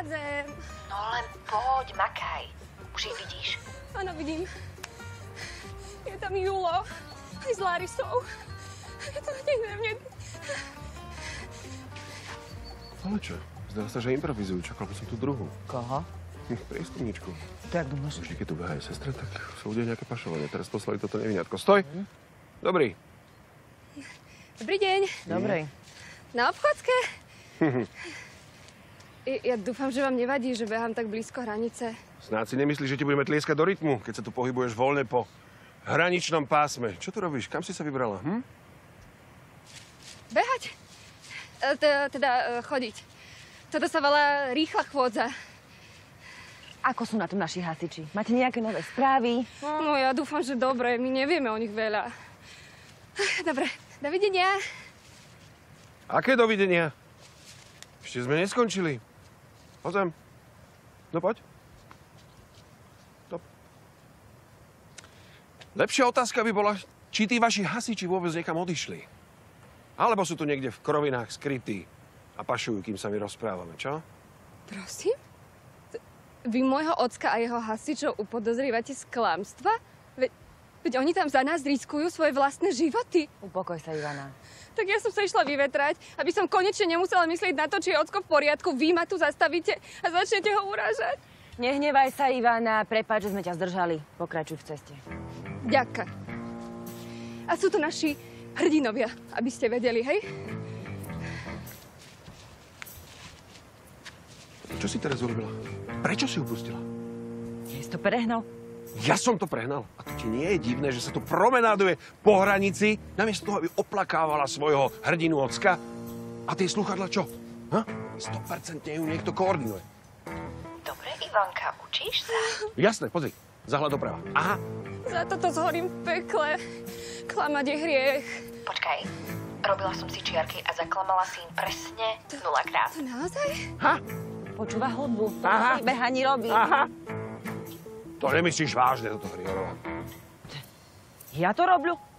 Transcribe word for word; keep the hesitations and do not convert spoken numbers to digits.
Vychádzem. No len poď, makaj. Už ich vidíš? Áno, vidím. Je tam Julo. Aj s Larisou. Je to hneď. Ale čo? Zdá sa, že improvizujú. Čakal by som tú druhú. Koho? Prieskumničku. To jak domýšľaš? Vždy, keď tu behajú sestre, tak sa udeje nejaké pašovanie. Teraz poslali toto neviniatko. Stoj! Mm. Dobrý. Dobrý deň. Dobrej. Na obchodske? Ja dúfam, že vám nevadí, že behám tak blízko hranice. Snáď si nemyslíš, že ti budeme tlieskať do rytmu, keď sa tu pohybuješ voľne po hraničnom pásme. Čo tu robíš? Kam si sa vybrala? Hm? Behať? E, teda e, chodiť. Toto sa volá rýchla chôdza. Ako sú na tom naši hasiči? Máte nejaké nové správy? No ja dúfam, že dobre. My nevieme o nich veľa. Dobre, dovidenia. Aké dovidenia? Ešte sme neskončili. Poď sem. No poď. Stop. Lepšia otázka by bola, či tí vaši hasiči vôbec niekam odišli. Alebo sú tu niekde v krovinách skrytí a pašujú, kým sa my rozprávame, čo? Prosím? Vy môjho ocka a jeho hasičov upodozrievate z klamstva? Ve, veď oni tam za nás riskujú svoje vlastné životy. Upokoj sa, Ivana. Tak ja som sa išla vyvetrať, aby som konečne nemusela myslieť na to, či je ocko v poriadku. Vy ma tu zastavíte a začnete ho urážať. Nehnevaj sa, Ivana. Prepáč, že sme ťa zdržali. Pokračuj v ceste. Ďakujem. A sú tu naši hrdinovia, aby ste vedeli, hej? Čo si teraz urobila? Prečo si ju pustila? Nie si to prehnal? Ja som to prehnal. A to ti nie je divné, že sa tu promenáduje po hranici, namiesto toho, aby oplakávala svojho hrdinu ocka? A tie slúchadlá čo? Ha? sto percent ju niekto koordinuje. Dobre, Ivanka, učíš sa? Jasné, pozri. Zahľad doprava. Aha. Za toto zhorím v pekle. Klamať je hriech. Počkaj, robila som si čiarky a zaklamala si im presne nulakrát. To naozaj? Ha? Počúva hudbu. Aha. Behaní robí. Aha. To nemyslíš vážne, toto Hrihorová. Ja to roblю?